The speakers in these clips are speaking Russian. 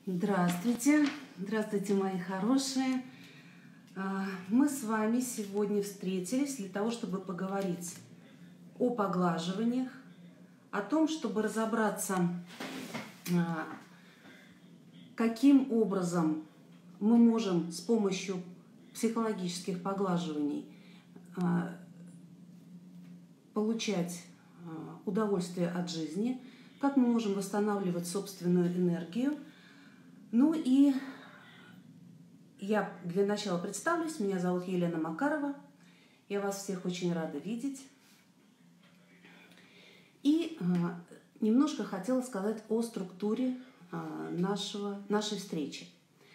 Здравствуйте, здравствуйте, мои хорошие. Мы с вами сегодня встретились для того, чтобы поговорить о поглаживаниях, о том, чтобы разобраться, каким образом мы можем с помощью психологических поглаживаний получать удовольствие от жизни, как мы можем восстанавливать собственную энергию. Ну и я для начала представлюсь. Меня зовут Елена Макарова. Я вас всех очень рада видеть. И немножко хотела сказать о структуре нашей встречи.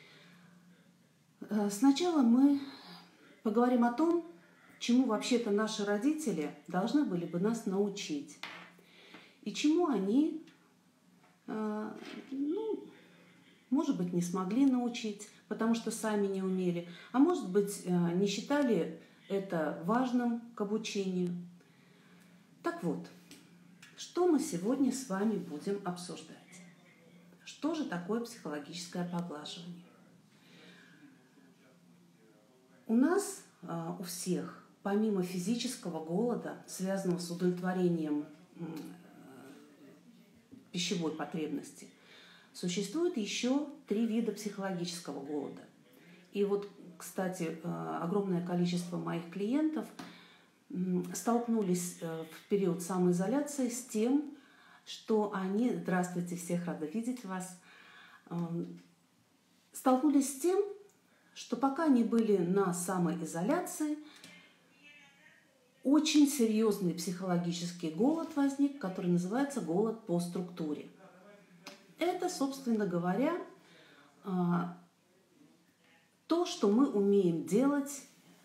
Сначала мы поговорим о том, чему вообще-то наши родители должны были бы нас научить. И чему они, может быть, не смогли научить, потому что сами не умели, а может быть, не считали это важным к обучению. Так вот, что мы сегодня с вами будем обсуждать? Что же такое психологическое поглаживание? У нас, у всех, помимо физического голода, связанного с удовлетворением пищевой потребности, существует еще 3 вида психологического голода. И вот, кстати, огромное количество моих клиентов столкнулись в период самоизоляции с тем, что они, здравствуйте, всех рада видеть вас, столкнулись с тем, что пока они были на самоизоляции, очень серьезный психологический голод возник, который называется голод по структуре. Это, собственно говоря, то, что мы умеем делать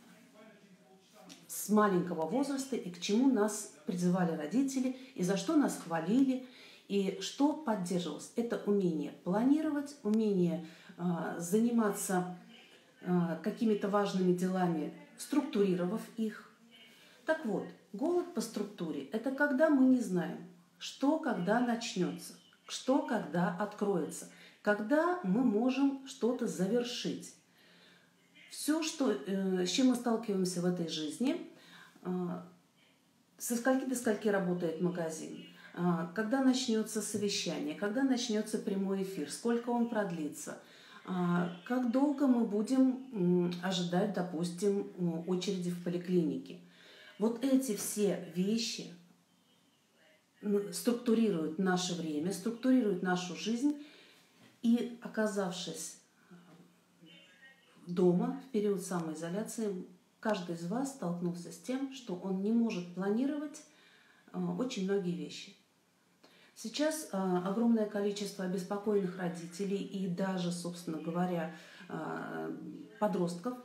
с маленького возраста и к чему нас призывали родители, и за что нас хвалили, и что поддерживалось. Это умение планировать, умение заниматься какими-то важными делами, структурировав их. Так вот, голод по структуре – это когда мы не знаем, что когда начнется, что когда откроется, когда мы можем что-то завершить. Все, с чем мы сталкиваемся в этой жизни, со скольки до скольки работает магазин, когда начнется совещание, когда начнется прямой эфир, сколько он продлится, как долго мы будем ожидать, допустим, очереди в поликлинике. Вот эти все вещи структурируют наше время, структурируют нашу жизнь. И, оказавшись дома в период самоизоляции, каждый из вас столкнулся с тем, что он не может планировать очень многие вещи. Сейчас огромное количество обеспокоенных родителей и даже, собственно говоря, подростков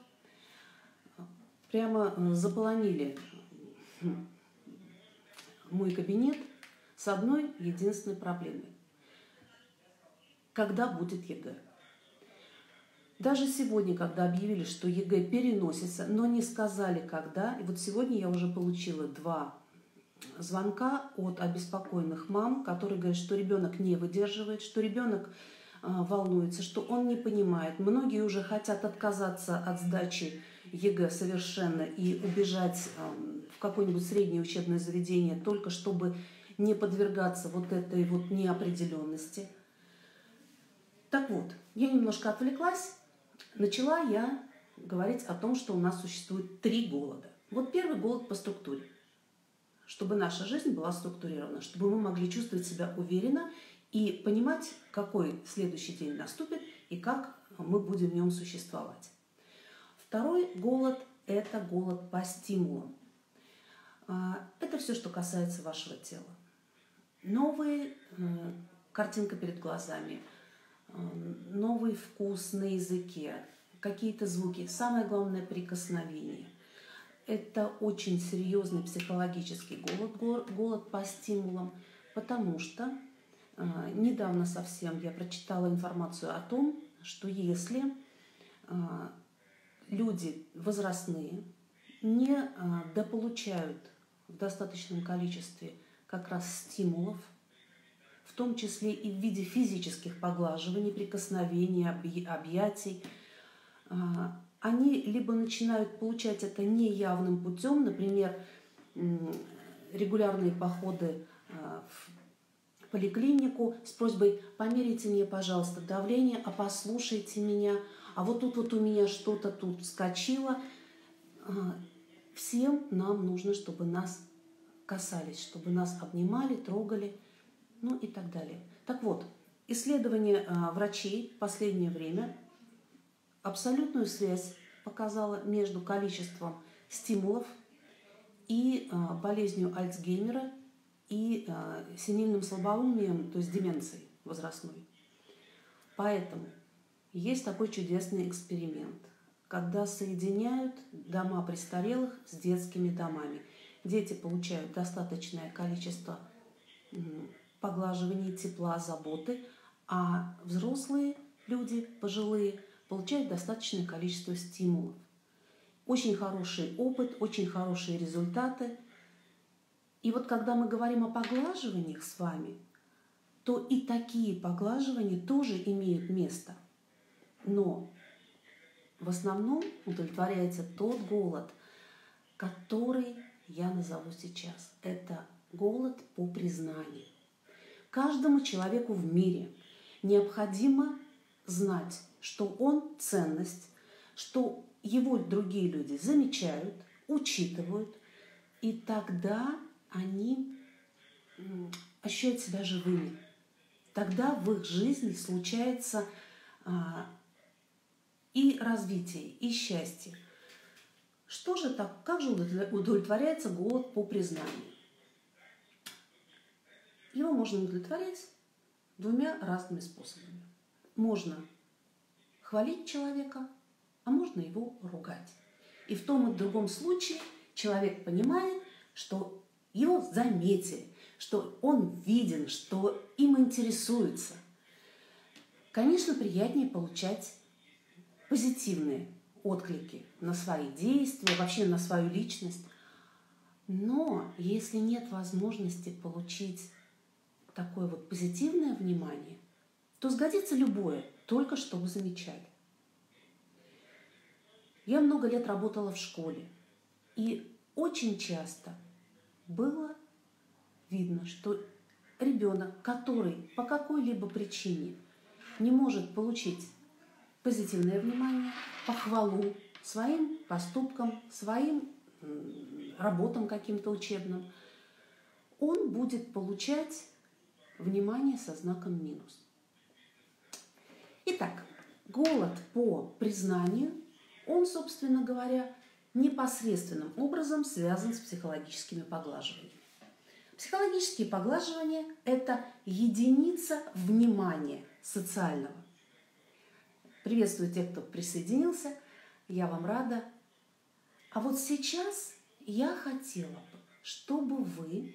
прямо заполонили мой кабинет с одной единственной проблемой. Когда будет ЕГЭ? Даже сегодня, когда объявили, что ЕГЭ переносится, но не сказали, когда. И вот сегодня я уже получила 2 звонка от обеспокоенных мам, которые говорят, что ребенок не выдерживает, что ребенок волнуется, что он не понимает. Многие уже хотят отказаться от сдачи ЕГЭ совершенно и убежать в какое-нибудь среднее учебное заведение, только чтобы не подвергаться вот этой вот неопределенности. Так вот, я немножко отвлеклась. Начала я говорить о том, что у нас существует 3 голода. Вот первый голод по структуре. Чтобы наша жизнь была структурирована, чтобы мы могли чувствовать себя уверенно и понимать, какой следующий день наступит и как мы будем в нем существовать. Второй голод – это голод по стимулам. Это все, что касается вашего тела. Новая картинка перед глазами, новый вкус на языке, какие-то звуки, самое главное – прикосновение. Это очень серьезный психологический голод по стимулам, потому что недавно совсем я прочитала информацию о том, что если люди возрастные не дополучают в достаточном количестве как раз стимулов, в том числе и в виде физических поглаживаний, прикосновений, объятий, они либо начинают получать это неявным путем, например, регулярные походы в поликлинику с просьбой: померите мне, пожалуйста, давление, а послушайте меня, а вот тут вот у меня что-то тут вскочило. Всем нам нужно, чтобы нас касались, чтобы нас обнимали, трогали, ну и так далее. Так вот, исследование врачей в последнее время абсолютную связь показало между количеством стимулов и болезнью Альцгеймера и сенильным слабоумием, то есть деменцией возрастной. Поэтому есть такой чудесный эксперимент, когда соединяют дома престарелых с детскими домами. Дети получают достаточное количество поглаживаний, тепла, заботы, а взрослые люди, пожилые, получают достаточное количество стимулов. Очень хороший опыт, очень хорошие результаты. И вот когда мы говорим о поглаживаниях с вами, то и такие поглаживания тоже имеют место. Но в основном удовлетворяется тот голод, который я назову сейчас. Это голод по признанию. Каждому человеку в мире необходимо знать, что он ценность, что его другие люди замечают, учитывают, и тогда они ощущают себя живыми. Тогда в их жизни случается и развитие, и счастье. Что же так, как же удовлетворяется голод по признанию? Его можно удовлетворять двумя разными способами. Можно хвалить человека, а можно его ругать. И в том и в другом случае человек понимает, что его заметили, что он виден, что им интересуются. Конечно, приятнее получать позитивные отклики на свои действия, вообще на свою личность. Но если нет возможности получить такое вот позитивное внимание, то сгодится любое, только чтобы замечали. Я много лет работала в школе, и очень часто было видно, что ребенок, который по какой-либо причине не может получить позитивное внимание, похвалу своим поступкам, своим работам каким-то учебным, он будет получать внимание со знаком минус. Итак, голод по признанию, он, собственно говоря, непосредственным образом связан с психологическими поглаживаниями. Психологические поглаживания – это единица внимания социального. Приветствую тех, кто присоединился, я вам рада. А вот сейчас я хотела бы, чтобы вы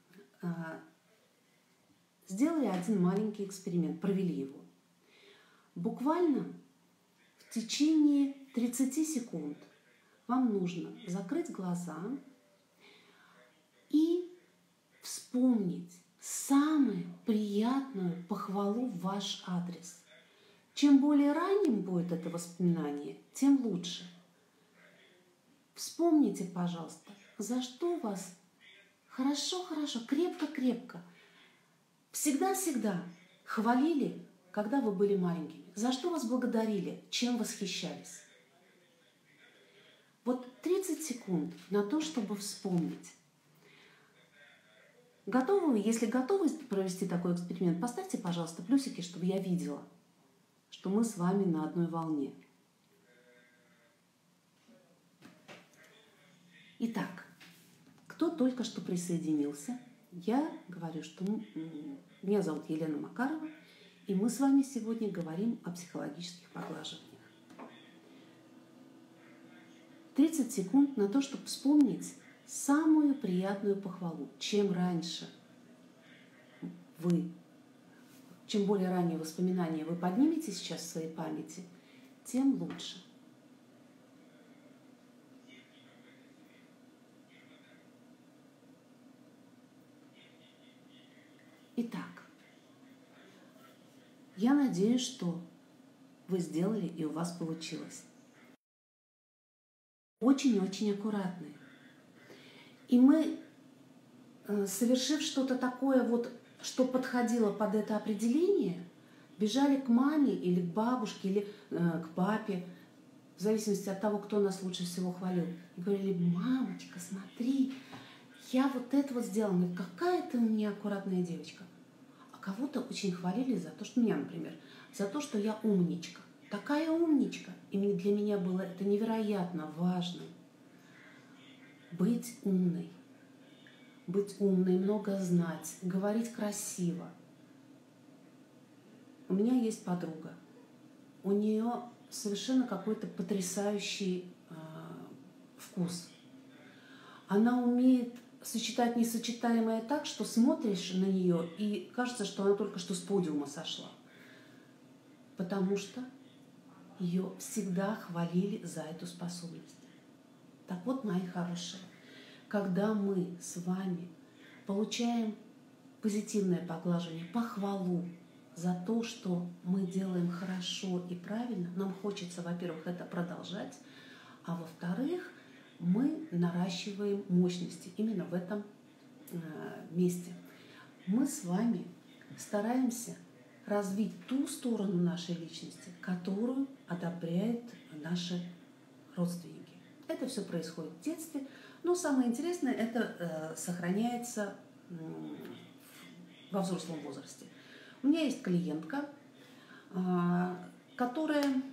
сделали один маленький эксперимент, провели его. Буквально в течение 30 секунд вам нужно закрыть глаза и вспомнить самую приятную похвалу в ваш адрес. Чем более ранним будет это воспоминание, тем лучше. Вспомните, пожалуйста, за что вас хорошо, крепко всегда хвалили, когда вы были маленькими. За что вас благодарили, чем восхищались. Вот 30 секунд на то, чтобы вспомнить. Готовы вы? Если готовы провести такой эксперимент, поставьте, пожалуйста, плюсики, чтобы я видела, что мы с вами на одной волне. Итак, кто только что присоединился, я говорю, что меня зовут Елена Макарова, и мы с вами сегодня говорим о психологических поглаживаниях. 30 секунд на то, чтобы вспомнить самую приятную похвалу. Чем более ранние воспоминания вы поднимете сейчас в своей памяти, тем лучше. Итак, Я надеюсь, что вы сделали и у вас получилось. Очень-очень аккуратные. И мы, совершив что-то такое, вот, что подходило под это определение, бежали к маме или к бабушке, или к папе, в зависимости от того, кто нас лучше всего хвалил. И говорили: мамочка, смотри, я вот это вот сделала. Говорит: какая ты у меня аккуратная девочка. А кого-то очень хвалили за то, что меня, например, за то, что я умничка. Такая умничка. И для меня было это невероятно важно. Быть умной. Быть умной, много знать, говорить красиво. У меня есть подруга. У нее совершенно какой-то потрясающий вкус. Она умеет сочетать несочетаемое так, что смотришь на нее и кажется, что она только что с подиума сошла. Потому что ее всегда хвалили за эту способность. Так вот, мои хорошие, когда мы с вами получаем позитивное поглаживание, похвалу за то, что мы делаем хорошо и правильно, нам хочется, во-первых, это продолжать, а во-вторых, мы наращиваем мощности именно в этом месте. Мы с вами стараемся развить ту сторону нашей личности, которую одобряют наши родственники. Это все происходит в детстве, но самое интересное, это сохраняется во взрослом возрасте. У меня есть клиентка, которую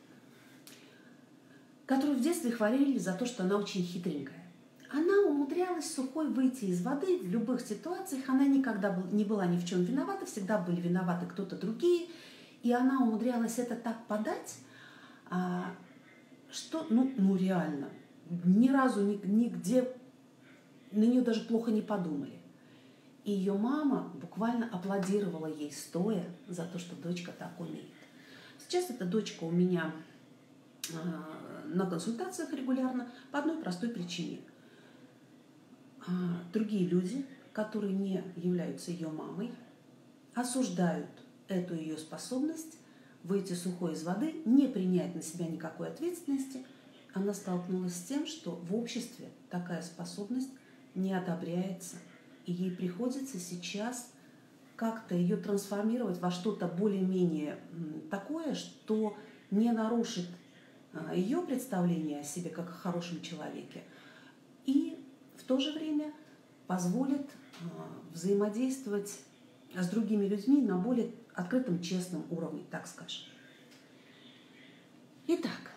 в детстве хвалили за то, что она очень хитренькая. Она умудрялась сухой выйти из воды в любых ситуациях. Она никогда не была ни в чем виновата, всегда были виноваты кто-то другие. И она умудрялась это так подать, что, реально, ни разу нигде на нее даже плохо не подумали. И ее мама буквально аплодировала ей стоя за то, что дочка так умеет. Сейчас эта дочка у меня на консультациях регулярно по одной простой причине. Другие люди, которые не являются ее мамой, осуждают эту ее способность выйти сухой из воды, не принять на себя никакой ответственности. Она столкнулась с тем, что в обществе такая способность не одобряется, и ей приходится сейчас как-то ее трансформировать во что-то более-менее такое, что не нарушит ее представление о себе как о хорошем человеке, и в то же время позволит взаимодействовать с другими людьми на более открытом, честном уровне, так скажем. Итак,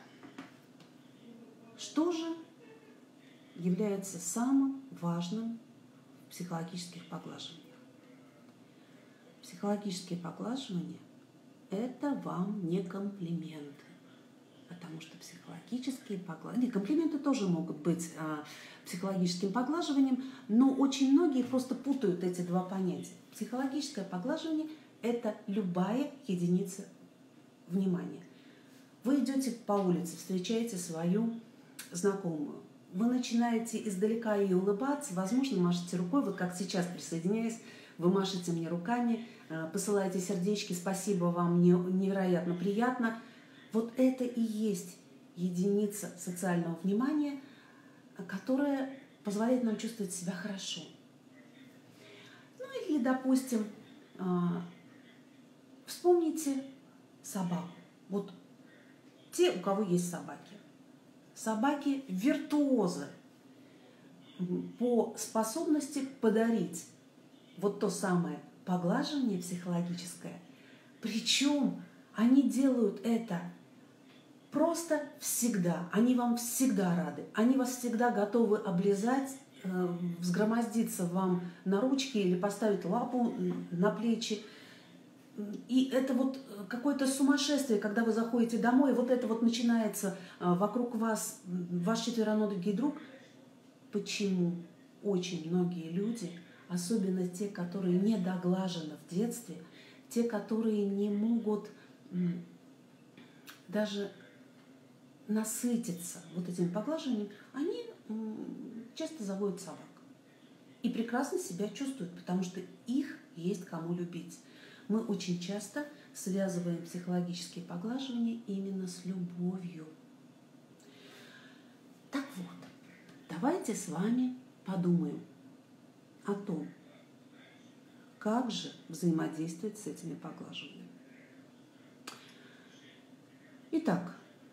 что же является самым важным в психологических поглаживаниях? Психологические поглаживания – это вам не комплименты. Потому что психологические поглаживания, комплименты тоже могут быть психологическим поглаживанием, но очень многие просто путают эти два понятия. Психологическое поглаживание – это любая единица внимания. Вы идете по улице, встречаете свою знакомую. Вы начинаете издалека ей улыбаться, возможно, машете рукой, вот как сейчас присоединяюсь, вы машете мне руками, посылаете сердечки, спасибо вам, мне невероятно приятно. Вот это и есть единица социального внимания, которая позволяет нам чувствовать себя хорошо. Или, допустим, вспомните собаку. Вот те, у кого есть собаки. Собаки виртуозы по способности подарить вот то самое поглаживание психологическое. Причем они делают это просто всегда. Они вам всегда рады. Они вас всегда готовы облизать, взгромоздиться вам на ручки или поставить лапу на плечи. И это вот какое-то сумасшествие, когда вы заходите домой, и вот это вот начинается вокруг вас, ваш четвероногий друг. Почему очень многие люди, особенно те, которые недоглажены в детстве, те, которые не могут даже насытиться вот этим поглаживанием, они часто заводят собак. И прекрасно себя чувствуют, потому что их есть кому любить. Мы очень часто связываем психологические поглаживания именно с любовью. Так вот, давайте с вами подумаем о том, как же взаимодействовать с этими поглаживаниями. Итак,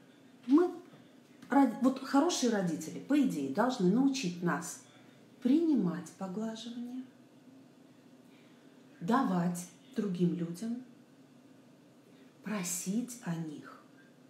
вот хорошие родители, по идее, должны научить нас принимать поглаживания, давать другим людям, просить о них.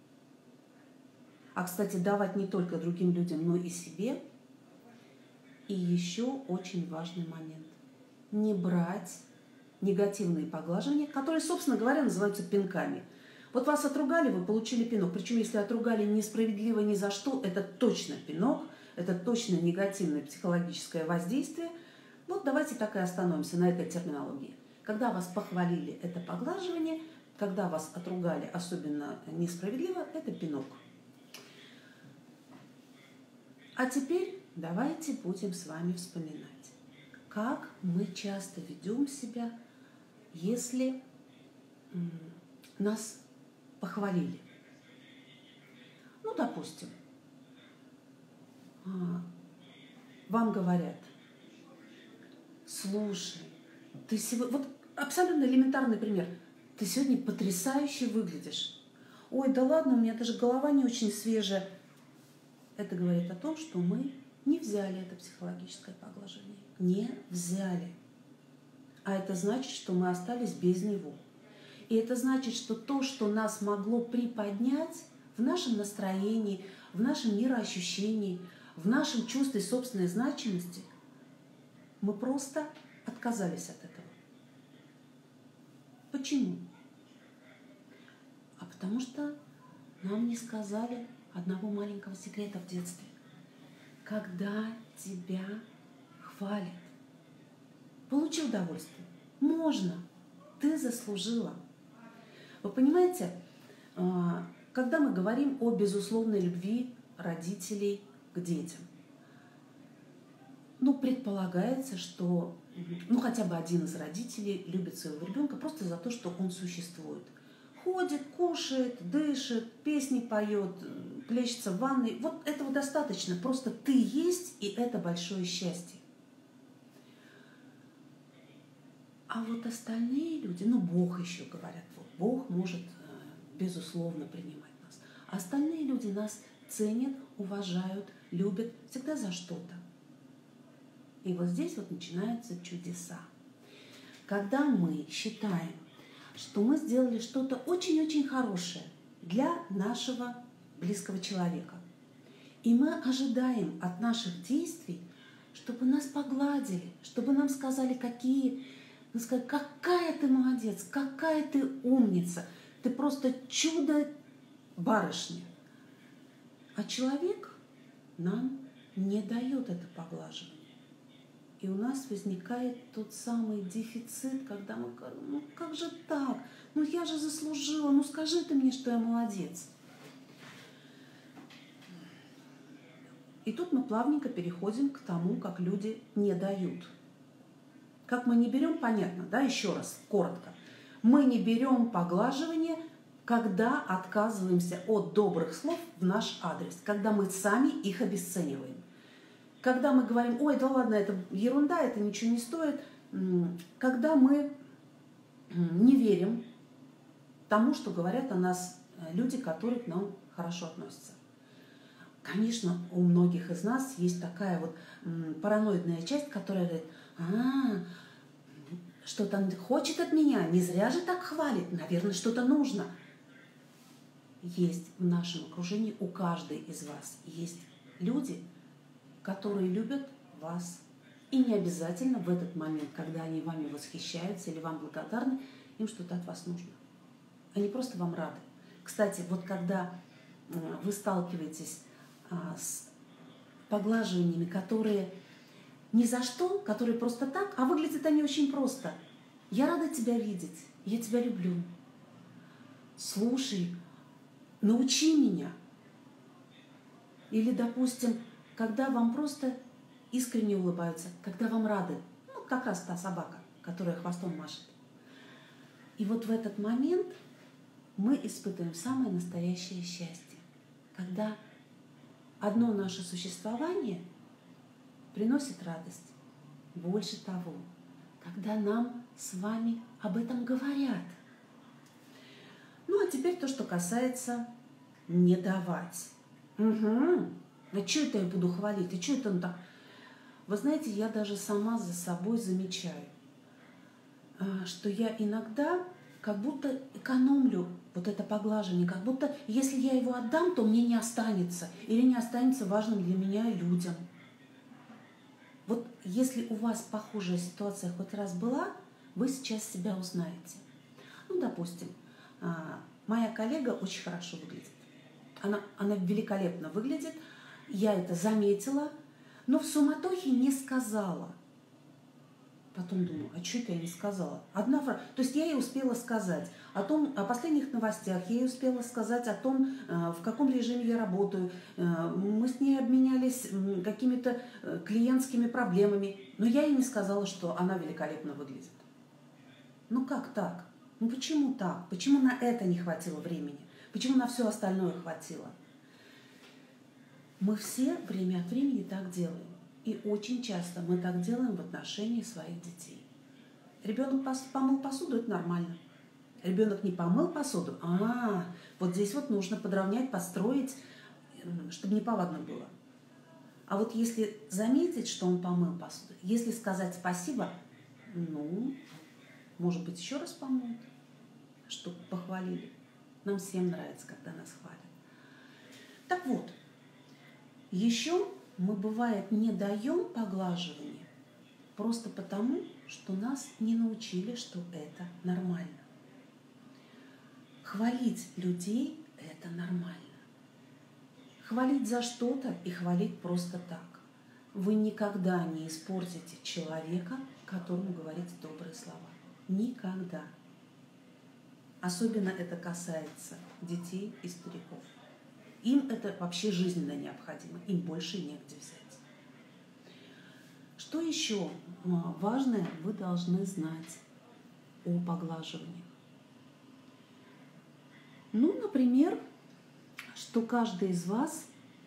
А, кстати, давать не только другим людям, но и себе. И еще очень важный момент. Не брать негативные поглаживания, которые, собственно говоря, называются пинками. Вот вас отругали, вы получили пинок. Причем, если отругали несправедливо ни за что, это точно пинок, это точно негативное психологическое воздействие. Вот давайте так и остановимся на этой терминологии. Когда вас похвалили, это поглаживание. Когда вас отругали, особенно несправедливо, это пинок. А теперь давайте будем с вами вспоминать, как мы часто ведем себя, если нас похвалили. Ну, допустим, вам говорят: слушай, ты сегодня... Вот абсолютно элементарный пример. Ты сегодня потрясающе выглядишь. Ой, да ладно, у меня даже голова не очень свежая. Это говорит о том, что мы не взяли это психологическое поглаживание. Не взяли. А это значит, что мы остались без него. И это значит, что то, что нас могло приподнять в нашем настроении, в нашем мироощущении, в нашем чувстве собственной значимости, мы просто отказались от этого. Почему? А потому что нам не сказали одного маленького секрета в детстве. Когда тебя хвалят, получи удовольствие. Можно. Ты заслужила. Вы понимаете, когда мы говорим о безусловной любви родителей к детям, предполагается, что хотя бы один из родителей любит своего ребенка просто за то, что он существует. Ходит, кушает, дышит, песни поет, плещется в ванной. Вот этого достаточно. Просто ты есть, и это большое счастье. А вот остальные люди, Бог еще говорят, Бог может безусловно принимать нас. А остальные люди нас ценят, уважают, любят всегда за что-то. И вот здесь начинаются чудеса. Когда мы считаем, что мы сделали что-то очень-очень хорошее для нашего близкого человека, и мы ожидаем от наших действий, чтобы нас погладили, чтобы нам сказали, какая ты молодец, какая ты умница, ты просто чудо-барышня. А человек нам не дает это поглаживание. И у нас возникает тот самый дефицит, когда мы говорим: как же так? Я же заслужила, скажи ты мне, что я молодец. И тут мы плавненько переходим к тому, как люди не дают. Как мы не берем, понятно, да, еще раз, коротко. Мы не берем поглаживание, когда отказываемся от добрых слов в наш адрес, когда мы сами их обесцениваем. Когда мы говорим: ой, да ладно, это ерунда, это ничего не стоит. Когда мы не верим тому, что говорят о нас люди, которые к нам хорошо относятся. Конечно, у многих из нас есть такая параноидная часть, которая говорит: что-то он хочет от меня, не зря же так хвалит, наверное, что-то нужно. Есть в нашем окружении, у каждой из вас есть люди, которые любят вас. И не обязательно в этот момент, когда они вами восхищаются или вам благодарны, им что-то от вас нужно. Они просто вам рады. Кстати, когда вы сталкиваетесь с поглаживаниями, которые ни за что, которые просто так, а выглядят они очень просто. Я рада тебя видеть, я тебя люблю. Слушай, научи меня. Или, допустим, когда вам просто искренне улыбаются, когда вам рады. Как раз та собака, которая хвостом машет. И вот в этот момент мы испытываем самое настоящее счастье, когда одно наше существование приносит радость. Больше того, когда нам с вами об этом говорят. Ну, а теперь то, что касается не давать. Угу. А что это я буду хвалить? А что это он так? Вы знаете, я даже сама за собой замечаю, что я иногда как будто экономлю вот это поглаживание, как будто если я его отдам, то мне не останется, или не останется важным для меня людям. Вот если у вас похожая ситуация хоть раз была, вы сейчас себя узнаете. Ну, допустим, моя коллега очень хорошо выглядит. Она великолепно выглядит, я это заметила, но в суматохе не сказала. Потом думаю, а что это я не сказала? Одна фраза. То есть я ей успела сказать о последних новостях, я ей успела сказать о том, в каком режиме я работаю. Мы с ней обменялись какими-то клиентскими проблемами, но я ей не сказала, что она великолепно выглядит. Ну как так? Ну почему так? Почему на это не хватило времени? Почему на все остальное хватило? Мы все время от времени так делаем. И очень часто мы так делаем в отношении своих детей. Ребенок помыл посуду, это нормально. Ребенок не помыл посуду, вот здесь вот нужно подровнять, построить, чтобы неповадно было. А вот если заметить, что он помыл посуду, если сказать спасибо, может быть, еще раз помоют, чтобы похвалили. Нам всем нравится, когда нас хвалят. Так вот, еще мы, бывает, не даем поглаживания просто потому, что нас не научили, что это нормально. Хвалить людей – это нормально. Хвалить за что-то и хвалить просто так. Вы никогда не испортите человека, которому говорите добрые слова. Никогда. Особенно это касается детей и стариков. Им это вообще жизненно необходимо, им больше негде взять. Что еще важное вы должны знать о поглаживании? Например, что каждый из вас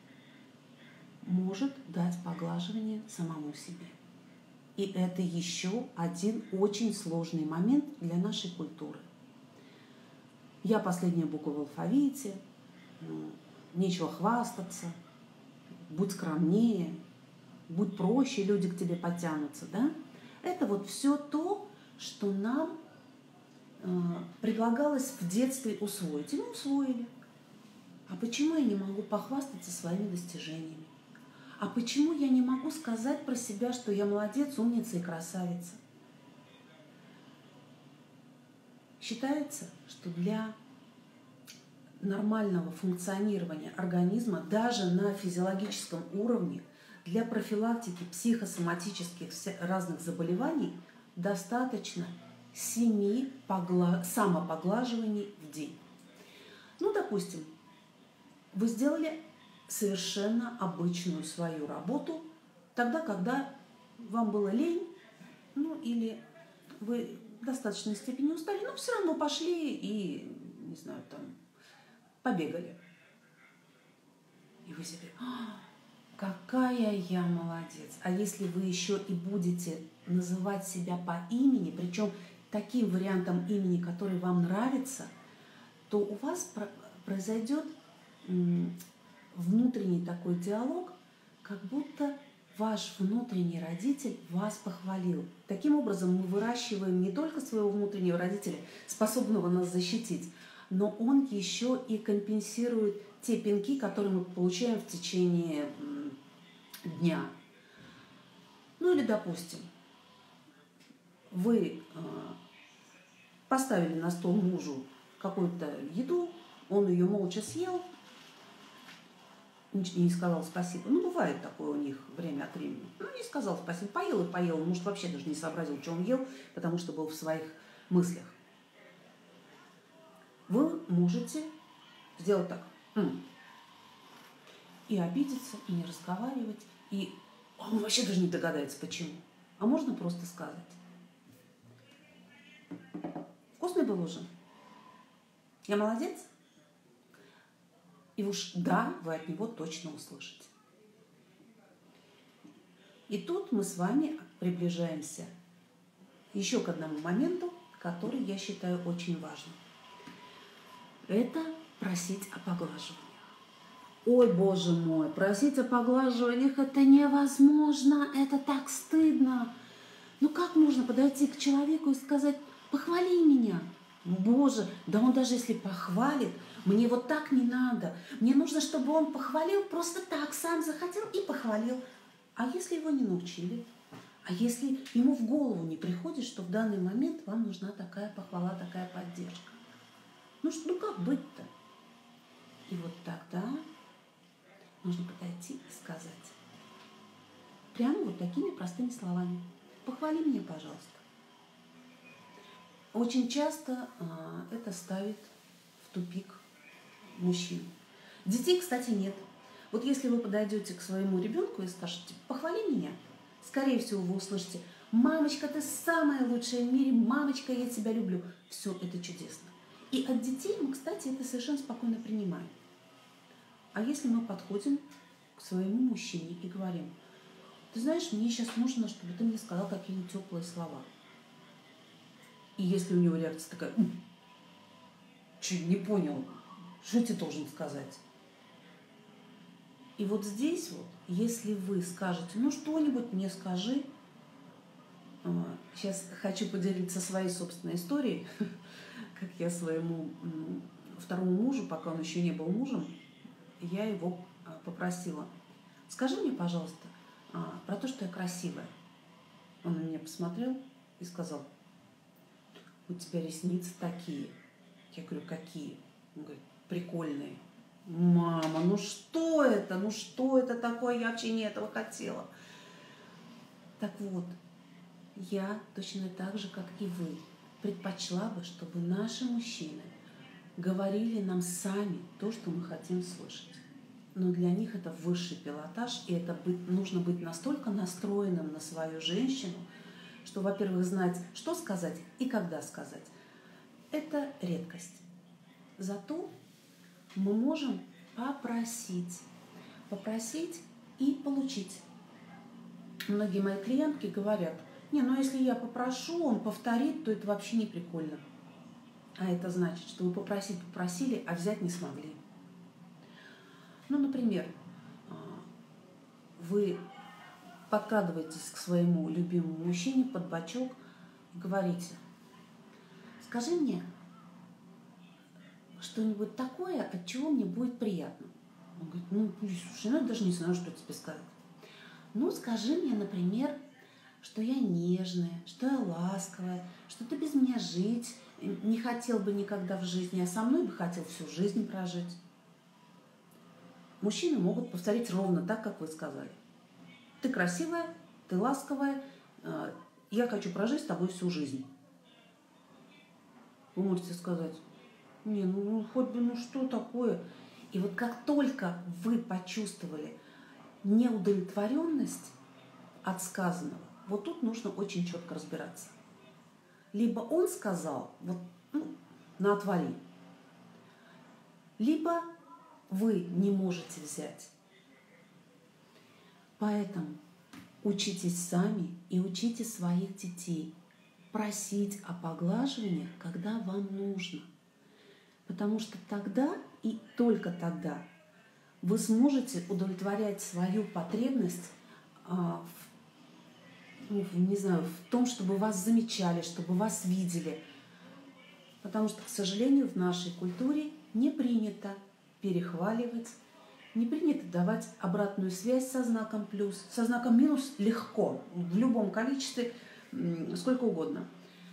может дать поглаживание самому себе. И это еще один очень сложный момент для нашей культуры. Я последняя буква в алфавите, нечего хвастаться, будь скромнее, будь проще, люди к тебе потянутся, да? Это вот все то, что нам предлагалось в детстве усвоить. И мы усвоили. А почему я не могу похвастаться своими достижениями? А почему я не могу сказать про себя, что я молодец, умница и красавица? Считается, что для нормального функционирования организма даже на физиологическом уровне, для профилактики психосоматических разных заболеваний достаточно 7 самопоглаживаний в день. Допустим, вы сделали совершенно обычную свою работу тогда, когда вам было лень, или вы в достаточной степени устали, но все равно пошли и, не знаю, побегали. И вы себе, какая я молодец. А если вы еще и будете называть себя по имени, причем таким вариантом имени, который вам нравится, то у вас произойдет внутренний такой диалог, как будто ваш внутренний родитель вас похвалил. Таким образом, мы выращиваем не только своего внутреннего родителя, способного нас защитить, но он еще и компенсирует те пинки, которые мы получаем в течение дня. Или, допустим, вы поставили на стол мужу какую-то еду, он ее молча съел, не сказал спасибо. Бывает такое у них время от времени. Не сказал спасибо. Поел и поел. Может, вообще даже не сообразил, что он ел, потому что был в своих мыслях. Вы можете сделать так. И обидеться, и не разговаривать, и он вообще даже не догадается, почему. А можно просто сказать: вкусный был уже? Я молодец? И уж да, вы от него точно услышите. И тут мы с вами приближаемся еще к одному моменту, который я считаю очень важным. Это просить о поглаживаниях. Ой, Боже мой, просить о поглаживаниях – это невозможно, это так стыдно. Ну как можно подойти к человеку и сказать: похвали меня? Боже, да он даже если похвалит, мне вот так не надо. Мне нужно, чтобы он похвалил просто так, сам захотел и похвалил. А если его не научили? А если ему в голову не приходит, что в данный момент вам нужна такая похвала, такая поддержка? Ну как быть-то? И вот тогда нужно подойти и сказать. Прямо вот такими простыми словами. Похвали меня, пожалуйста. Очень часто это ставит в тупик мужчин. Детей, кстати, нет. Вот если вы подойдете к своему ребенку и скажете: похвали меня, скорее всего, вы услышите: мамочка, ты самая лучшая в мире, мамочка, я тебя люблю. Все, это чудесно. И от детей мы, кстати, это совершенно спокойно принимаем. А если мы подходим к своему мужчине и говорим: ты знаешь, мне сейчас нужно, чтобы ты мне сказал какие-нибудь теплые слова. И если у него реакция такая: чуть не понял, что я тебе должен сказать? И вот здесь вот, если вы скажете: ну что-нибудь мне скажи. Сейчас хочу поделиться своей собственной историей, как я своему второму мужу, пока он еще не был мужем, я его попросила: скажи мне, пожалуйста, про то, что я красивая. Он на меня посмотрел и сказал: у тебя ресницы такие. Я говорю: какие? Он говорит: прикольные. Мама, ну что это? Ну что это такое? Я вообще не этого хотела. Так вот, я точно так же, как и вы, предпочла бы, чтобы наши мужчины говорили нам сами то, что мы хотим слышать. Но для них это высший пилотаж, и это нужно быть настолько настроенным на свою женщину, что, во-первых, знать, что сказать и когда сказать. Это редкость. Зато мы можем попросить и получить. Многие мои клиентки говорят: не, ну если я попрошу, он повторит, то это вообще не прикольно. А это значит, что вы попросили, а взять не смогли. Ну, например, вы подкрадываетесь к своему любимому мужчине под бочок и говорите: скажи мне что-нибудь такое, от чего мне будет приятно. Он говорит: ну, слушай, я даже не знаю, что тебе сказать. Ну, скажи мне, например, что я нежная, что я ласковая, что ты без меня жить не хотел бы никогда в жизни, а со мной бы хотел всю жизнь прожить. Мужчины могут повторить ровно так, как вы сказали. Ты красивая, ты ласковая, я хочу прожить с тобой всю жизнь. Вы можете сказать: не, ну хоть бы, ну что такое? И вот как только вы почувствовали неудовлетворенность от сказанного, вот тут нужно очень четко разбираться. Либо он сказал: вот, на отвали, либо вы не можете взять. Поэтому учитесь сами и учите своих детей просить о поглаживании, когда вам нужно. Потому что тогда и только тогда вы сможете удовлетворять свою потребность в том, чтобы вас замечали, чтобы вас видели. Потому что, к сожалению, в нашей культуре не принято перехваливать, не принято давать обратную связь со знаком плюс. Со знаком минус легко, в любом количестве, сколько угодно.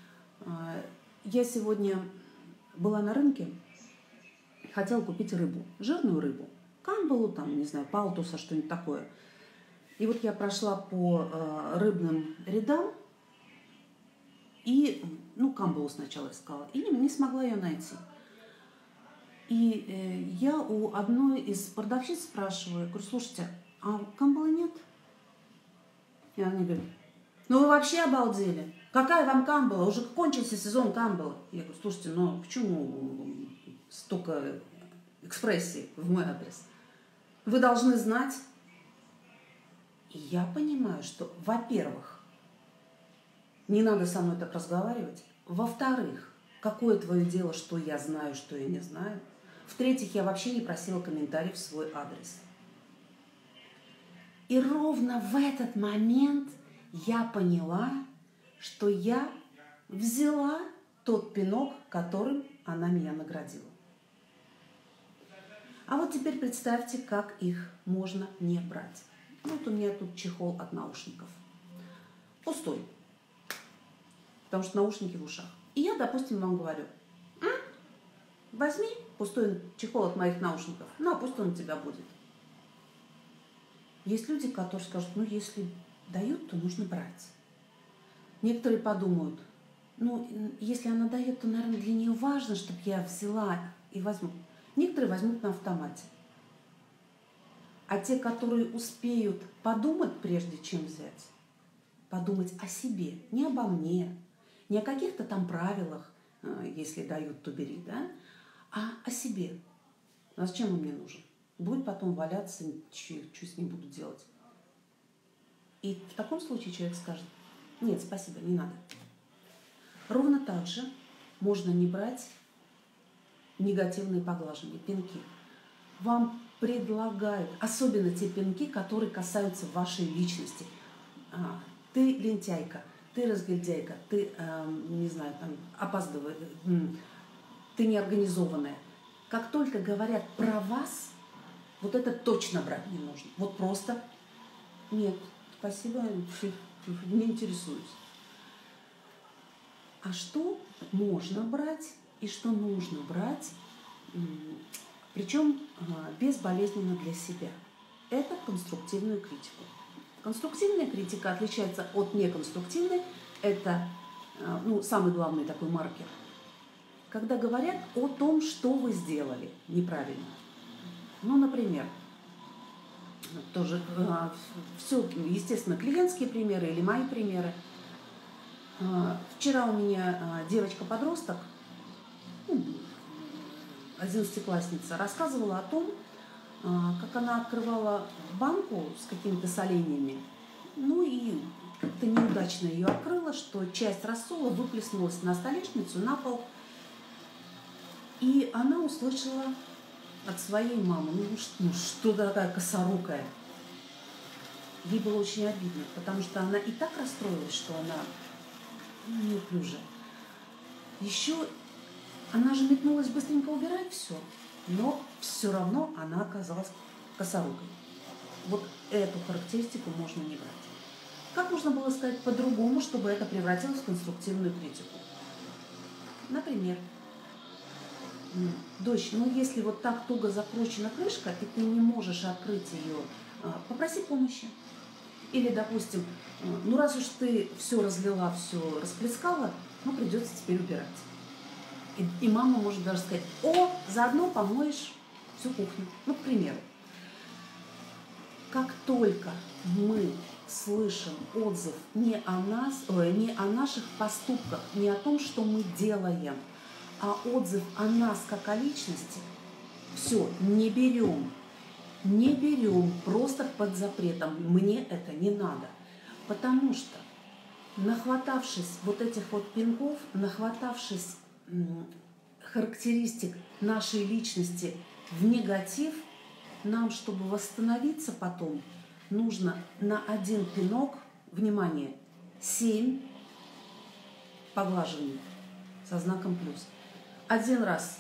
Я сегодня была на рынке, хотела купить рыбу, жирную рыбу, камбалу, там, не знаю, палтуса, что-нибудь такое. И вот я прошла по рыбным рядам и, камбалу сначала искала, и не смогла ее найти. И я у одной из продавщиц спрашиваю, говорю: слушайте, а камбалы нет? И она говорит: ну вы вообще обалдели? Какая вам камбала? Уже кончился сезон камбала. Я говорю, слушайте, ну почему столько экспрессии в мой адрес? Вы должны знать. И я понимаю, что, во-первых, не надо со мной так разговаривать. Во-вторых, какое твое дело, что я знаю, что я не знаю. В-третьих, я вообще не просила комментариев в свой адрес. И ровно в этот момент я поняла, что я взяла тот пинок, которым она меня наградила. А вот теперь представьте, как их можно не брать. Вот у меня тут чехол от наушников. Пустой. Потому что наушники в ушах. И я, допустим, вам говорю, возьми пустой чехол от моих наушников, ну, а пусть он у тебя будет. Есть люди, которые скажут, ну, если дают, то нужно брать. Некоторые подумают, ну, если она дает, то, наверное, для нее важно, чтобы я взяла и возьму. Некоторые возьмут на автомате. А те, которые успеют подумать, прежде чем взять, подумать о себе, не обо мне, не о каких-то там правилах, если дают, то бери, да, а о себе. А зачем он мне нужен? Будет потом валяться, что с ним буду делать. И в таком случае человек скажет, нет, спасибо, не надо. Ровно так же можно не брать негативные поглаживания, пинки. Вам предлагают, особенно те пинки, которые касаются вашей личности. Ты лентяйка, ты разгильдяйка, ты, не знаю, там, опаздываешь, ты неорганизованная. Как только говорят про вас, вот это точно брать не нужно. Вот просто нет, спасибо, не интересуюсь. А что можно брать и что нужно брать, причем безболезненно для себя? Это конструктивную критику. Конструктивная критика отличается от неконструктивной. Это самый главный такой маркер. Когда говорят о том, что вы сделали неправильно. Ну, например, тоже все, естественно, клиентские примеры или мои примеры. Вчера у меня девочка-подросток, 11-классница, рассказывала о том, как она открывала банку с какими-то соленьями, ну и как-то неудачно ее открыла, что часть рассола выплеснулась на столешницу, на пол. И она услышала от своей мамы, что такая косорукая. Ей было очень обидно, потому что она и так расстроилась, что она неуклюжая. Еще она же метнулась быстренько убирать все, но все равно она оказалась косорукой. Вот эту характеристику можно не брать. Как можно было сказать по-другому, чтобы это превратилось в конструктивную критику? Например, дочь, если вот так туго закручена крышка, и ты не можешь открыть ее, попроси помощи. Или, допустим, раз уж ты все разлила, все расплескала, придется теперь убирать. И мама может даже сказать, заодно помоешь всю кухню. К примеру. Как только мы слышим отзыв не о нас, не о наших поступках, не о том, что мы делаем, а отзыв о нас как о личности, все, не берем, просто под запретом. Мне это не надо. Потому что, нахватавшись вот этих вот пинков, нахватавшись характеристик нашей личности в негатив, нам, чтобы восстановиться потом, нужно на один пинок, внимание, 7 поглаживаний со знаком плюс. Один раз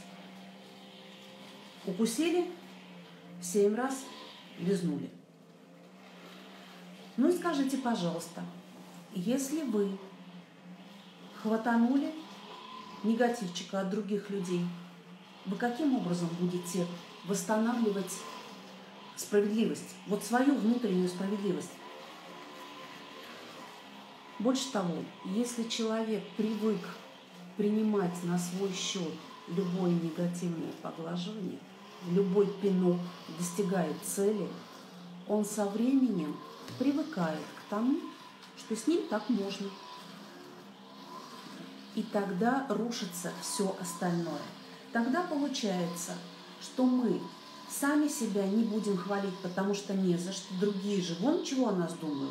укусили, 7 раз лизнули. И скажите, пожалуйста, если вы хватанули негативчика от других людей, вы каким образом будете восстанавливать справедливость, вот свою внутреннюю справедливость? Больше того, если человек привык принимать на свой счет любое негативное поглаживание, любой пинок достигает цели, он со временем привыкает к тому, что с ним так можно. И тогда рушится все остальное. Тогда получается, что мы сами себя не будем хвалить, потому что не за что. Другие же вон чего о нас думают.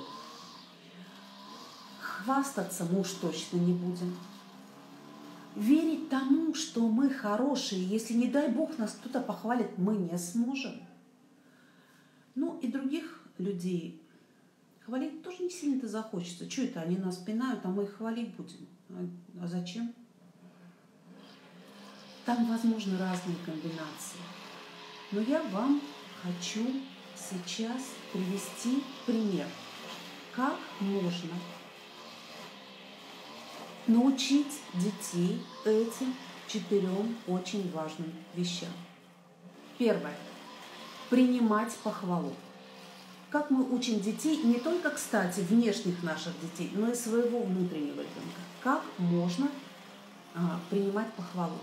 Хвастаться мы уж точно не будем. Верить тому, что мы хорошие, если, не дай Бог, нас кто-то похвалит, мы не сможем. Ну и других людей хвалить тоже не сильно-то захочется. Что это, они нас пинают, а мы их хвалить будем? А зачем? Там возможны разные комбинации. Но я вам хочу сейчас привести пример, как можно научить детей этим 4 очень важным вещам. Первое. Принимать похвалу. Как мы учим детей, не только, кстати, внешних наших детей, но и своего внутреннего ребенка. Как можно принимать похвалу?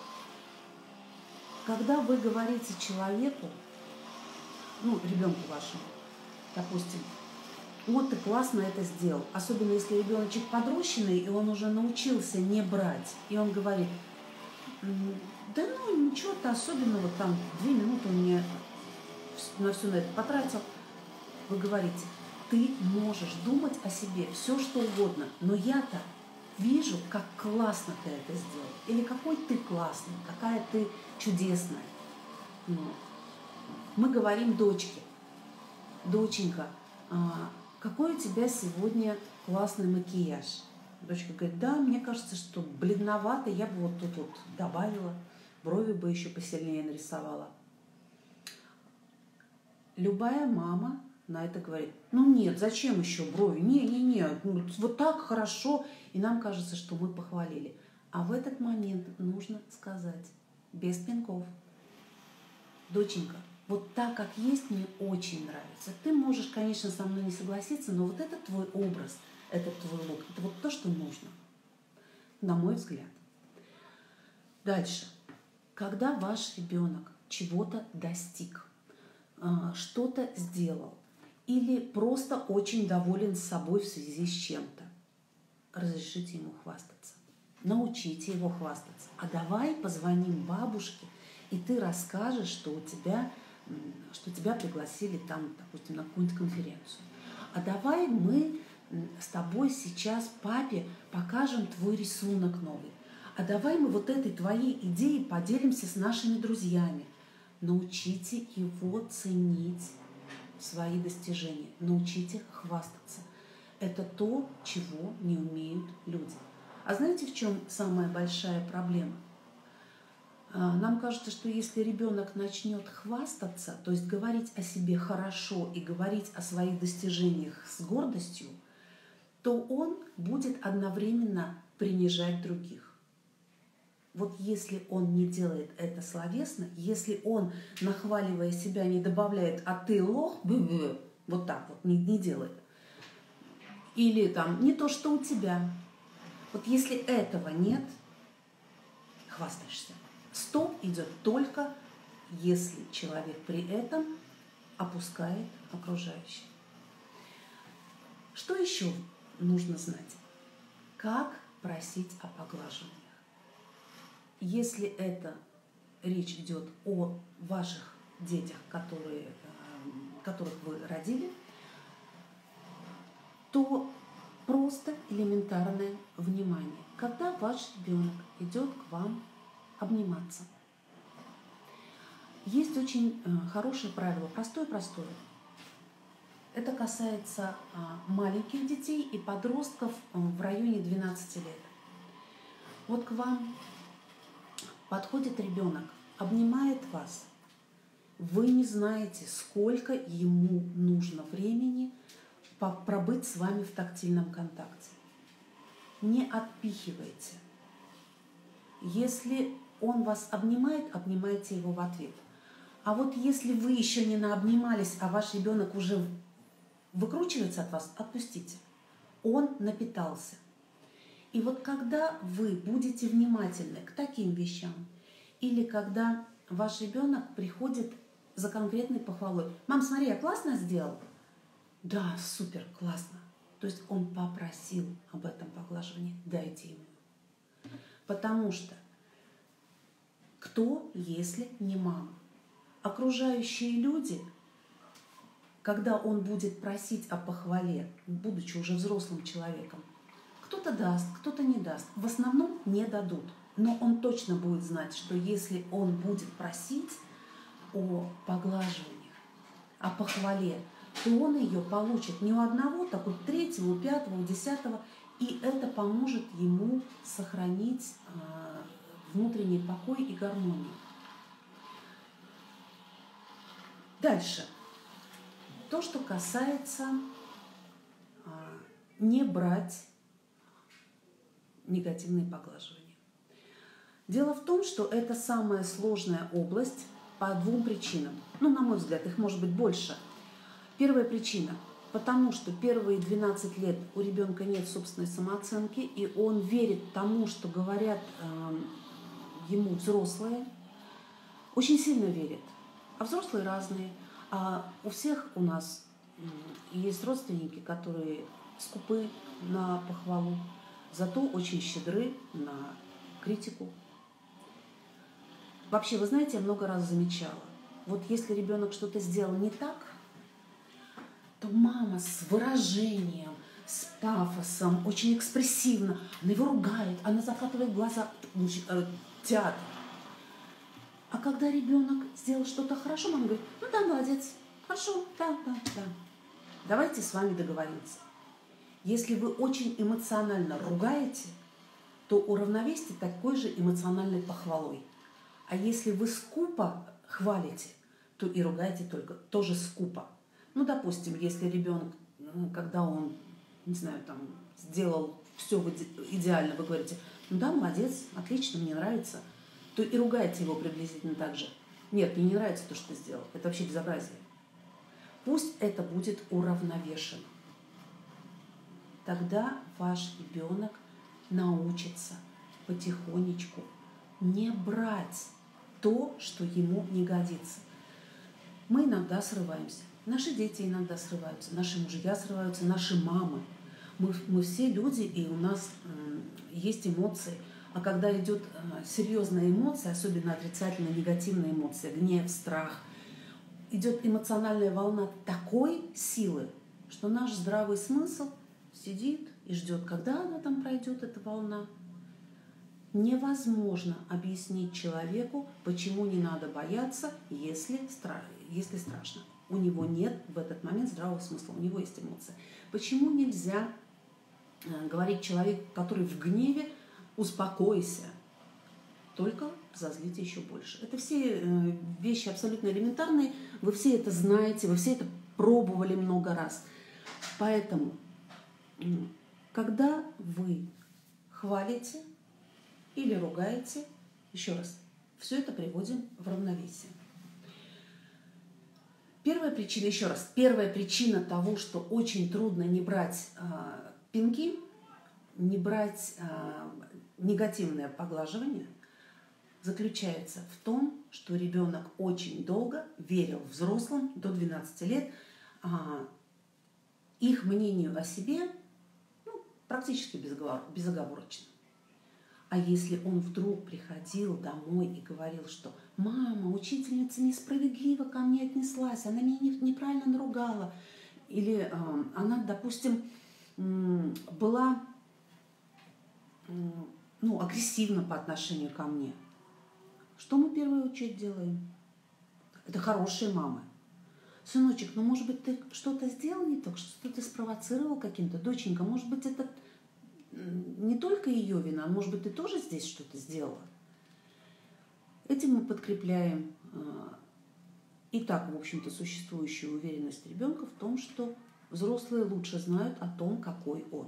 Когда вы говорите человеку, ребенку вашему, допустим, вот ты классно это сделал. Особенно если ребеночек подрощенный, и он уже научился не брать. И он говорит, да ничего-то особенного, там 2 минуты он мне на все на это потратил. Вы говорите, ты можешь думать о себе все, что угодно, но я-то вижу, как классно ты это сделал. Или какой ты классный, какая ты чудесная. Мы говорим дочке, доченька, какой у тебя сегодня классный макияж. Дочка говорит, да, мне кажется, что бледновато, я бы вот тут вот добавила, брови бы еще посильнее нарисовала. Любая мама на это говорит, нет, зачем еще брови? Не, вот так хорошо. И нам кажется, что мы похвалили. А в этот момент нужно сказать, без пинков, доченька, вот так, как есть, мне очень нравится. Ты можешь, конечно, со мной не согласиться, но вот это твой образ, это твой лук, это вот то, что нужно, на мой взгляд. Дальше. Когда ваш ребенок чего-то достиг, что-то сделал, или просто очень доволен собой в связи с чем-то, разрешите ему хвастаться. Научите его хвастаться. А давай позвоним бабушке, и ты расскажешь, что тебя пригласили там, допустим, на какую-нибудь конференцию. А давай мы с тобой сейчас папе покажем твой рисунок новый. А давай мы вот этой твоей идеей поделимся с нашими друзьями. Научите его ценить свои достижения. Научите хвастаться. Это то, чего не умеют люди. А знаете, в чем самая большая проблема? Нам кажется, что если ребенок начнет хвастаться, то есть говорить о себе хорошо и говорить о своих достижениях с гордостью, то он будет одновременно принижать других. Вот если он не делает это словесно, если он, нахваливая себя, не добавляет «а ты лох», вот так вот не делает, или там «не то, что у тебя», вот если этого нет, хвастаешься. Стоп идет только, если человек при этом опускает окружающих. Что еще нужно знать? Как просить о поглаживаниях? Если это речь идет о ваших детях, которых вы родили, то просто элементарное внимание. Когда ваш ребенок идет к вам обниматься. Есть очень хорошее правило, простое-простое. Это касается маленьких детей и подростков в районе 12 лет. Вот к вам подходит ребенок, обнимает вас. Вы не знаете, сколько ему нужно времени пробыть с вами в тактильном контакте. Не отпихивайте. Если он вас обнимает, обнимайте его в ответ. А вот если вы еще не наобнимались, а ваш ребенок уже выкручивается от вас, отпустите. Он напитался. И вот когда вы будете внимательны к таким вещам, или когда ваш ребенок приходит за конкретной похвалой, «Мам, смотри, я классно сделал?» «Да, супер, классно». То есть он попросил об этом поглаживании, дайте ему. Потому что кто, если не мама? Окружающие люди, когда он будет просить о похвале, будучи уже взрослым человеком, кто-то даст, кто-то не даст. В основном не дадут. Но он точно будет знать, что если он будет просить о поглаживании, о похвале, то он ее получит не у одного, так у третьего, у пятого, у десятого. И это поможет ему сохранить внутренний покой и гармонию. Дальше. То, что касается не брать негативные поглаживания. Дело в том, что это самая сложная область по двум причинам. Ну, на мой взгляд, их может быть больше. Первая причина. Потому что первые 12 лет у ребенка нет собственной самооценки, и он верит тому, что говорят ему взрослые. Очень сильно верит. А взрослые разные. А у всех у нас есть родственники, которые скупы на похвалу, зато очень щедры на критику. Вообще, вы знаете, я много раз замечала, вот если ребенок что-то сделал не так, то мама с выражением, с пафосом, очень экспрессивно, она его ругает, она закатывает глаза, театр. А когда ребенок сделал что-то хорошо, мама говорит: ну да, молодец, хорошо, да. Давайте с вами договоримся. Если вы очень эмоционально ругаете, то уравновесьте такой же эмоциональной похвалой. А если вы скупо хвалите, то и ругаете только тоже скупо. Ну, допустим, если ребенок, когда он, не знаю, там, сделал все идеально, вы говорите: ну да, молодец, отлично, мне нравится, то и ругаете его приблизительно так же. Нет, мне не нравится то, что ты сделал. Это вообще безобразие. Пусть это будет уравновешено. Тогда ваш ребенок научится потихонечку не брать то, что ему не годится. Мы иногда срываемся. Наши дети иногда срываются, наши мужья срываются, наши мамы. Мы все люди, и у нас есть эмоции. А когда идет серьезная эмоция, особенно отрицательная, негативная эмоция, гнев, страх, идет эмоциональная волна такой силы, что наш здравый смысл сидит и ждет, когда она там пройдет, эта волна. Невозможно объяснить человеку, почему не надо бояться, если страшно. У него нет в этот момент здравого смысла, у него есть эмоции. Почему нельзя говорить человеку, который в гневе: успокойся, только разозлите еще больше. Это все вещи абсолютно элементарные, вы все это знаете, вы все это пробовали много раз. Поэтому, когда вы хвалите или ругаете, еще раз, все это приводим в равновесие. Первая причина того, что очень трудно не брать пинки, не брать негативное поглаживание, заключается в том, что ребенок очень долго верил взрослым до 12 лет их мнению о себе, практически безоговорочно. А если он вдруг приходил домой и говорил, что мама, учительница несправедливо ко мне отнеслась, она меня неправильно наругала, или она, допустим, была агрессивна по отношению ко мне, что мы в первую очередь делаем? Это хорошие мамы. Сыночек, может быть, ты что-то сделал не так, что ты спровоцировал каким-то? Доченька, может быть, это не только ее вина, может быть, ты тоже здесь что-то сделала? Этим мы подкрепляем и так, в общем-то, существующую уверенность ребенка в том, что взрослые лучше знают о том, какой он.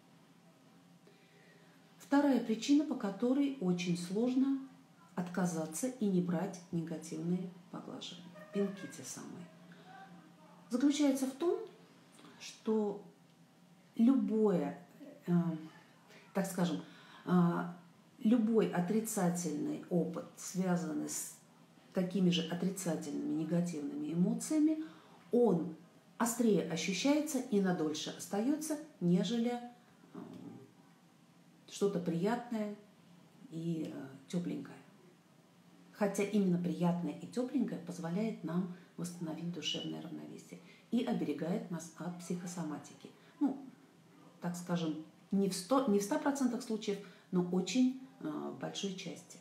Вторая причина, по которой очень сложно отказаться и не брать негативные поглаживания, пинки те самые, заключается в том, что любое, так скажем, любой отрицательный опыт, связанный с такими же отрицательными негативными эмоциями, он острее ощущается и надольше остается, нежели что-то приятное, и тепленькое. Хотя именно приятное и тепленькое позволяет нам восстановить душевное равновесие и оберегает нас от психосоматики. Ну, так скажем, не в 100% случаев, но очень большой части.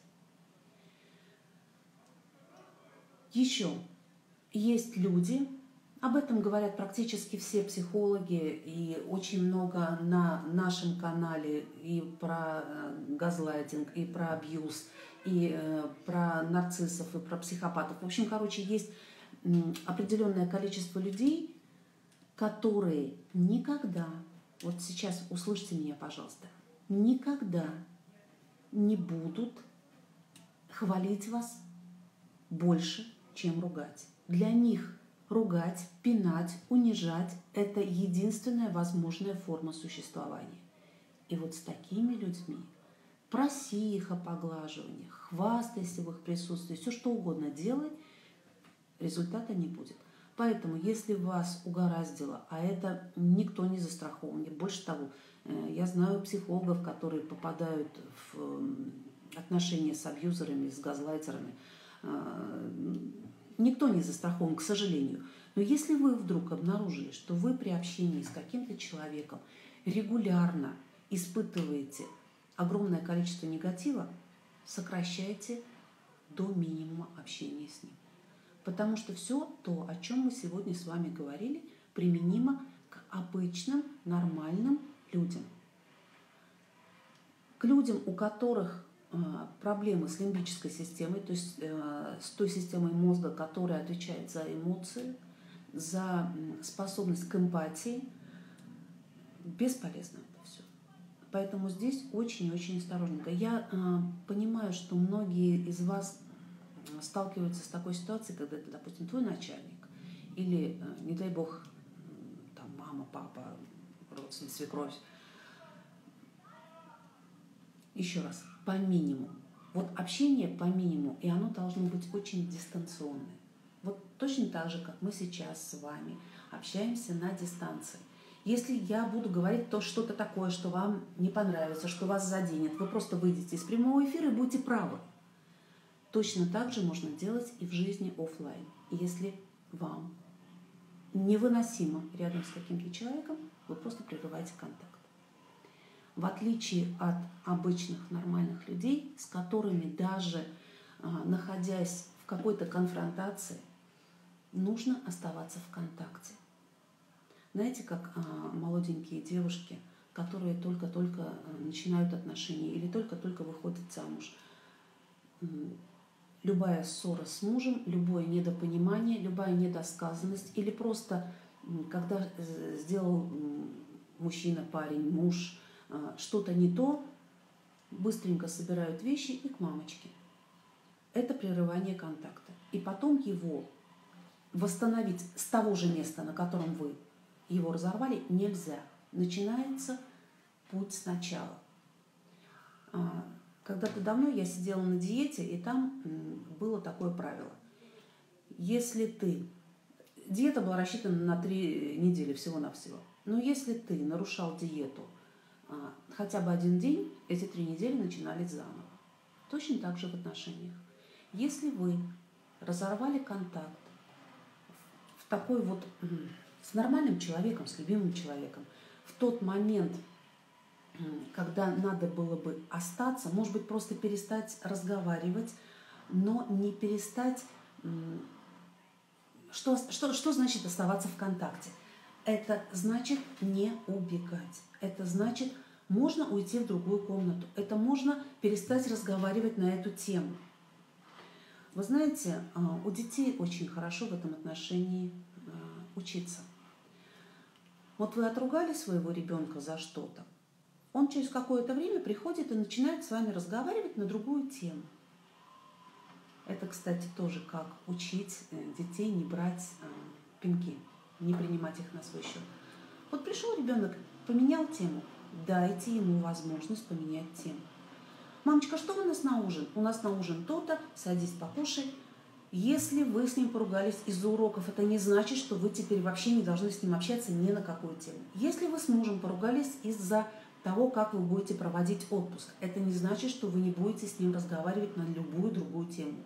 Еще есть люди, об этом говорят практически все психологи, и очень много на нашем канале и про газлайтинг, и про абьюз, и про нарциссов, и про психопатов. В общем, короче, есть определенное количество людей, которые никогда, вот сейчас услышьте меня, пожалуйста, никогда не будут хвалить вас больше, чем ругать. Для них ругать, пинать, унижать – это единственная возможная форма существования. И вот с такими людьми проси их о поглаживании, хвастайся в их присутствии, все что угодно делай, результата не будет. Поэтому, если вас угораздило, а это никто не застрахован, больше того, я знаю психологов, которые попадают в отношения с абьюзерами, с газлайтерами, никто не застрахован, к сожалению. Но если вы вдруг обнаружили, что вы при общении с каким-то человеком регулярно испытываете огромное количество негатива, сокращайте до минимума общения с ним. Потому что все то, о чем мы сегодня с вами говорили, применимо к обычным, нормальным людям. К людям, у которых проблемы с лимбической системой, то есть с той системой мозга, которая отвечает за эмоции, за способность к эмпатии, бесполезно это все. Поэтому здесь очень-очень осторожненько. Я понимаю, что многие из вас сталкиваются с такой ситуацией, когда это, допустим, твой начальник или, не дай бог, там, мама, папа, родственник, свекровь. Еще раз, по минимуму. Вот общение по минимуму, и оно должно быть очень дистанционное. Вот точно так же, как мы сейчас с вами общаемся на дистанции. Если я буду говорить то что-то такое, что вам не понравится, что вас заденет, вы просто выйдете из прямого эфира и будете правы. Точно так же можно делать и в жизни офлайн. Если вам невыносимо рядом с каким-то человеком, вы просто прерываете контакт. В отличие от обычных нормальных людей, с которыми даже находясь в какой-то конфронтации, нужно оставаться в контакте. Знаете, как молоденькие девушки, которые только-только начинают отношения или только-только выходят замуж. Любая ссора с мужем, любое недопонимание, любая недосказанность или просто, когда сделал мужчина, парень, муж что-то не то, быстренько собирают вещи и к мамочке. Это прерывание контакта. И потом его восстановить с того же места, на котором вы его разорвали, нельзя. Начинается путь сначала. Когда-то давно я сидела на диете, и там было такое правило. Если ты... Диета была рассчитана на 3 недели всего-навсего. Но если ты нарушал диету хотя бы 1 день, эти 3 недели начинались заново. Точно так же в отношениях. Если вы разорвали контакт в такой вот с нормальным человеком, с любимым человеком, в тот момент, когда надо было бы остаться, может быть, просто перестать разговаривать, но не перестать... Что значит оставаться в контакте? Это значит не убегать. Это значит, можно уйти в другую комнату. Это можно перестать разговаривать на эту тему. Вы знаете, у детей очень хорошо в этом отношении учиться. Вот вы отругали своего ребенка за что-то, он через какое-то время приходит и начинает с вами разговаривать на другую тему. Это, кстати, тоже как учить детей не брать пинки, не принимать их на свой счет. Вот пришел ребенок, поменял тему, дайте ему возможность поменять тему. Мамочка, что у нас на ужин? У нас на ужин то-то, садись, покушай. Если вы с ним поругались из-за уроков, это не значит, что вы теперь вообще не должны с ним общаться ни на какую тему. Если вы с мужем поругались из-за того, как вы будете проводить отпуск. Это не значит, что вы не будете с ним разговаривать на любую другую тему.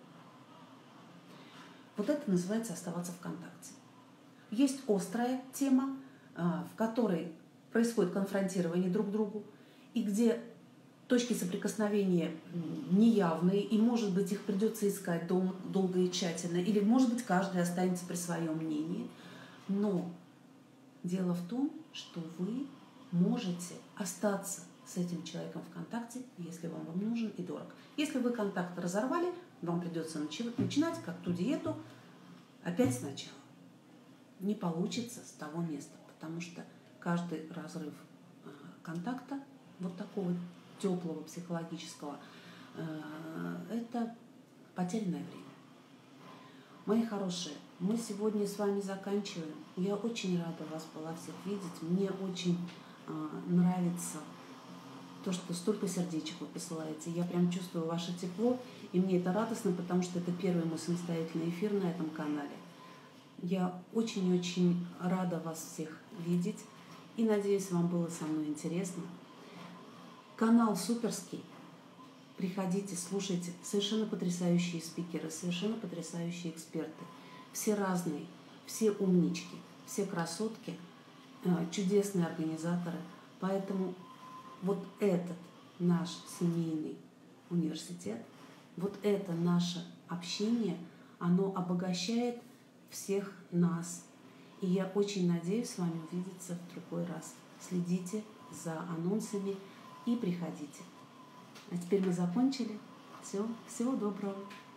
Вот это называется оставаться в контакте. Есть острая тема, в которой происходит конфронтирование друг к другу, и где точки соприкосновения неявные, и, может быть, их придется искать долго и тщательно, или, может быть, каждый останется при своем мнении. Но дело в том, что вы можете остаться с этим человеком в контакте, если вам нужен и дорог. Если вы контакт разорвали, вам придется начинать, как ту диету, опять сначала. Не получится с того места, потому что каждый разрыв контакта, вот такого теплого психологического, это потерянное время. Мои хорошие, мы сегодня с вами заканчиваем. Я очень рада вас была всех видеть. Мне очень нравится то, что столько сердечек вы посылаете. Я прям чувствую ваше тепло, и мне это радостно, потому что это первый мой самостоятельный эфир на этом канале. Я очень-очень рада вас всех видеть, и надеюсь, вам было со мной интересно. Канал суперский. Приходите, слушайте. Совершенно потрясающие спикеры, совершенно потрясающие эксперты. Все разные, все умнички, все красотки, чудесные организаторы. Поэтому вот этот наш семейный университет, вот это наше общение, оно обогащает всех нас. И я очень надеюсь с вами увидеться в другой раз. Следите за анонсами и приходите. А теперь мы закончили. Все, всего доброго.